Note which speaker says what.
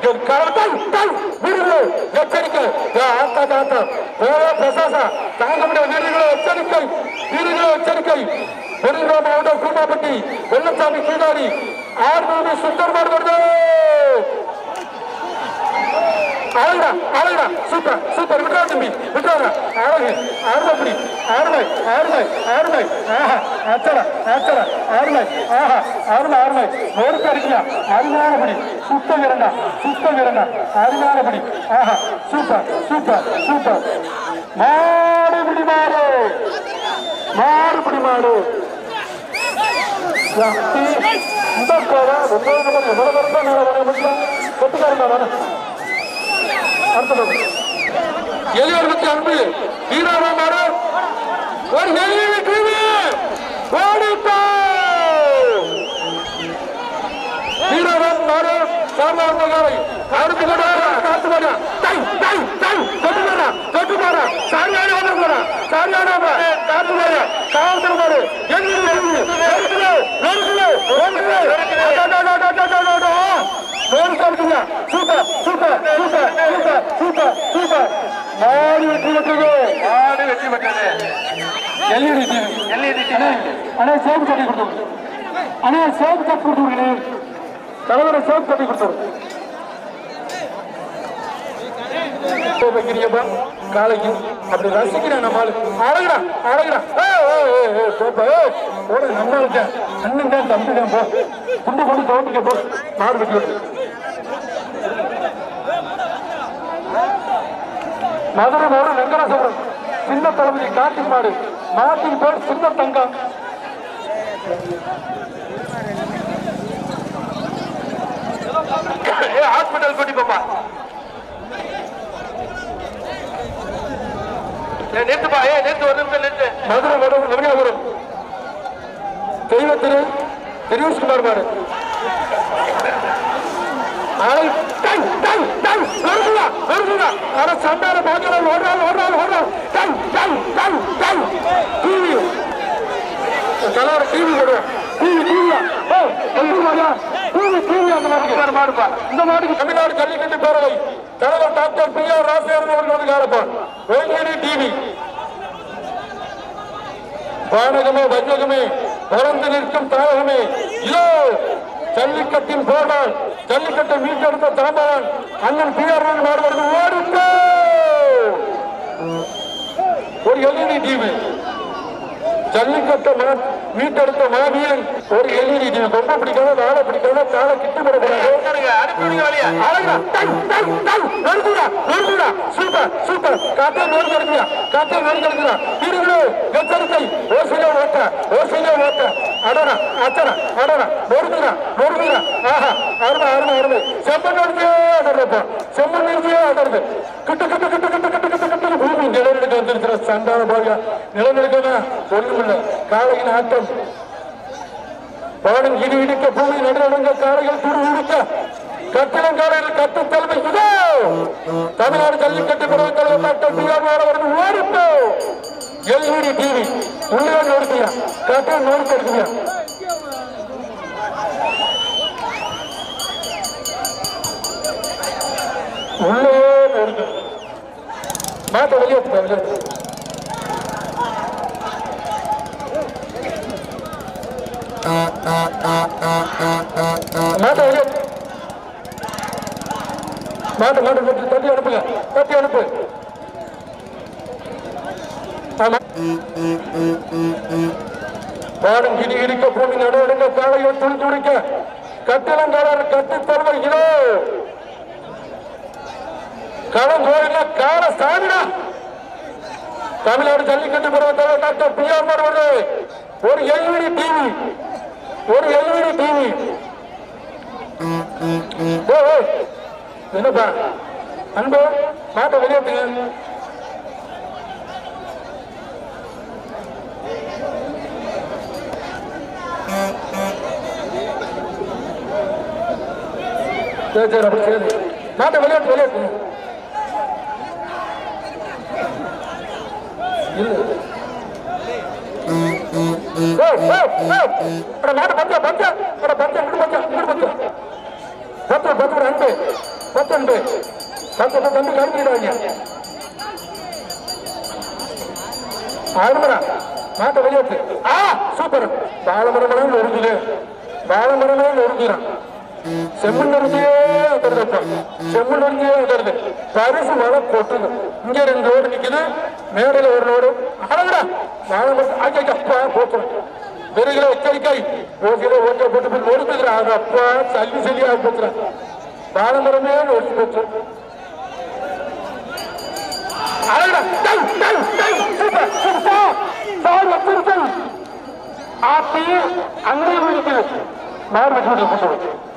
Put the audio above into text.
Speaker 1: எச்சரிக்கை பிரசாச தாங்க முடிய வீரர்களோ எச்சரிக்கை வீரர்களோ எச்சரிக்கை பெருங்குளம் மாவட்டம் கூமாப்பட்டி வெள்ளச்சாமி கீழாரி 600 சுந்தர்மார் வருது அழகா அழகா சூப்பர் சூப்பர் விட்டா தம்பி விட்டாரா அழகு அருமைப்படி அருமை அருமை அருமை ஆஹா அச்சரா அச்சரா அருமை ஆஹா அருமை அருமை ஓடிக்க இருக்கியா அருமையானபடி சுத்தம் இரண்டா அருமையானபடி ஆஹா சூப்பர் சூப்பர் சூப்பர் மாடுபிடி மாடு மாடுபிடி மாடு இந்த கோவா 9 நம்பர் எவ்வளவு வருஷம் நேரம் முடியும் கொட்டுக்காரன் எளியோருக்கு அன்பு வீராமா மாறு ஒரு எளிய டிவி ஓடிப்போ வீராமா மாறு சாமான் காலை அடுத்து காத்து போறா டை டை டை தொட்டு போறா சரியான போறா காத்து போறா காத்து போறா super super super super super super மாடு வெற்றி பெற்றது மாடு வெற்றி பெற்றது எல்இடி அண்ணா சோப்பு கட்டி கொடுத்தோம் அண்ணா சோப்பு கட்டி கொடுத்துருக்கேன் தலைவரை சோப்பு கட்டி கொடுத்தோம் காலைக்கு அப்படி ரசிக்கிறேன் நம்ம அழகுடா அழகுடா போட நம்ம அண்ணன் தான் தம்பி தான் போ குண்டு கொண்டு தோப்பிக்க போ மாடு வெட்டி விட்டு மதுரை மாவட்டம் வெங்கடாசபுரம் சின்ன தளபதி காட்டின் மாடு மாட்டின் பேர் சின்ன தங்கம் ஹாஸ்பிட்டல் கூட்டி போப்பா நிறுத்துப்பா நிறுத்து ஒரு நிமிஷம் நிறுத்து மதுரை மாவட்டம் ரமணியாபுரம் தெய்வத்திரு திரியூஷ்குமார் மாடு சண்டார பாக்கிறான் ஓடுறாள் தலைவர் டிவி போடுவோம் இந்த மாட்டுக்கு தமிழ்நாடு ஜல்லிக்கட்டு பேரவை தலைவர் டாக்டர் பி ஆர் ராசேவன் அவர்கள் வந்து காலப்பான் டிவி பானகமே வஞ்சகமே பறந்து நிற்கும் தாயகமே இதோ ஜல்லிக்கட்டின் போர்டால் ஜல்லிக்கட்டை மீட்டெடுத்த தாம்பரன் அண்ணன் பி ஆர் மாறுவது ஓடிப்போ ஒரு எல்இடி டிவி ஜல்லிக்கட்டை மீட்டெடுத்த மாவீரன் ஒரு எல்இடி டிவி ரொம்ப பிடிக்காத நாளை பிடிக்காத காலை கிட்டு போடக்கூடாது சூப்பர் சூப்பர் காத்தே நோடு கிடைக்கிறா வீரர்களோ எச்சரிக்கை ஓசையா ஓட்ட அடரா அச்சரா அடரா நோடுகிறா ஆஹா அருமை செம்மன் நோடுதே அடர்றப்பா செம்மன் நிறுத்தியே அடருது கிட்டு பூமி நிலநடுக்க வந்திருக்கிற சண்டான போக நிலநடுக்கனா ஒண்ணுமில்லை காலையின் ஆட்டம் பாடும் இடி இடிக்க பூமி நடுநடுங்க காலைகள் துரு இடிக்க கட்டிடங்காலையில் கட்டு தலைமை இதோ தமிழ்நாடு ஜல்லிக்கட்டு பிறகு தலைவர் டாக்டர் பி ஆர் மாறுவது ஓடிப்போ எல்இடி டிவி உள்ளே நோடுத்தியா கட்ட நோடு கொடுக்குறியா உள்ளே நோடுது மாட்ட வெளியே மாட்ட தட்டி அனுப்புங்க தட்டி அனுப்பு பாடும் கிடி இடிக்க பூமி நடுவடுங்க காலையை துணிச்சு முடிக்க கட்டிடங்காரர் கட்டி தருவ இதோ களம் கோயில கால சாமிடா தமிழ்நாடு ஜல்லிக்கட்டு பிறகு தலைவர் டாக்டர் பி ஆர் மாறுவது ஒரு எல்இடி டிவி என்னப்பா அன்பு மாட்ட வெளியேற்றுங்க சரி அப்படி சரி மாட்ட வெளியேற்றுங்க மாட்ட பஞ்சா பஞ்சா பஞ்சா அன்பு பத்தொன்று தம்பி கருப்பிடுவாங்க ஆடுமரா மாட்ட வெளியேற்று சூப்பர் பாலமரமே ஒருங்குது பாலமரமே ஒருங்குறான் செம்மண் நெருங்கியே வந்துடுது செம்மண் நெருங்கியே வந்துடுது பரிசு மழை கொட்டுது இங்க 2 லோடு நிக்குது மேடையில 1 லோடு அடங்கடா பாலமரம் போச்சு வெறுகிற எச்சரிக்கை ஓசியில ஓட்ட போட்டு போய் ஒடுக்குதுரா அது அப்பா சல்லி சல்லியா போச்சுரா பாலமரமே ஒடுக்கி போச்சு ஆத்தி அங்கே மாறு வச்சு